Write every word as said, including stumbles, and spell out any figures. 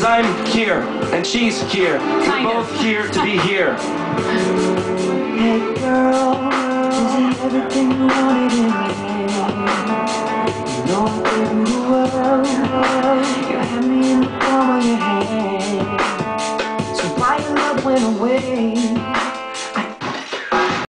I'm here, and she's here. Kind We're of. both here to be here. Hey girl, is it everything you wanted?